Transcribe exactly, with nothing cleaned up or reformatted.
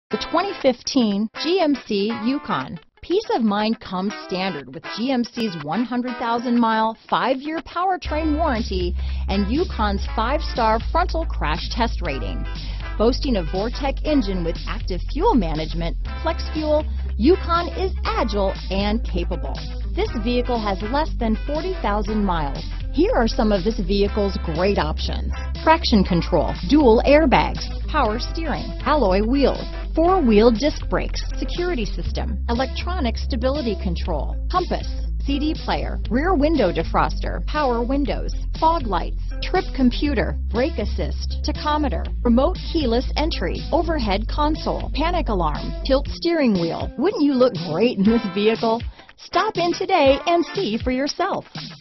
The twenty fifteen G M C Yukon. Peace of mind comes standard with G M C's one hundred thousand mile, five year powertrain warranty and Yukon's five star frontal crash test rating. Boasting a Vortec engine with active fuel management, flex fuel, Yukon is agile and capable. This vehicle has less than forty thousand miles. Here are some of this vehicle's great options: traction control, dual airbags, power steering, alloy wheels, four-wheel disc brakes, security system, electronic stability control, compass, C D player, rear window defroster, power windows, fog lights, trip computer, brake assist, tachometer, remote keyless entry, overhead console, panic alarm, tilt steering wheel. Wouldn't you look great in this vehicle? Stop in today and see for yourself.